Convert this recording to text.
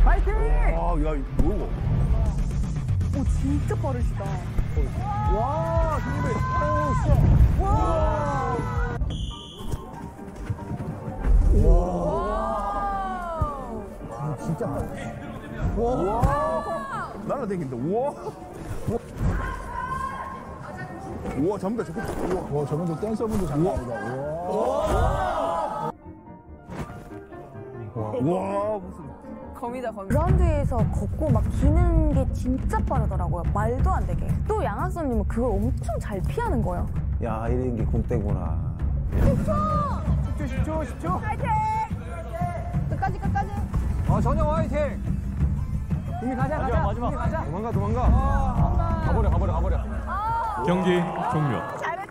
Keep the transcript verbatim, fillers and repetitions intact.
파이팅! 와, 야, 뭐야? 오, 진짜 빠르시다. 와, 힘이. 오, 씨. 와. 와. 진짜 빠르다. 와. 날라다닌다. 우와. 우와, 잡는다, 잡혔다. 우와. 와, 저분들 댄서분들 장난 아니다. 와. 와, 무슨. 거미다, 거미. 그라운드에서 걷고 막 기는 게 진짜 빠르더라고요. 말도 안 되게. 또 양학선님은 그걸 엄청 잘 피하는 거예요. 야, 이런 게 국대구나. 십 초! 십 초, 십 초, 십 초. 파이팅! 끝까지, 끝까지. 어, 전영 화이팅! 이미 가자, 가자. 마지막, 마지막. 도망가, 도망가. 아, 가버려, 가버려, 가버려. 경기 종료.